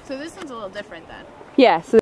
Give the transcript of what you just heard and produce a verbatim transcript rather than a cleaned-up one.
So this one's a little different then. Yeah. So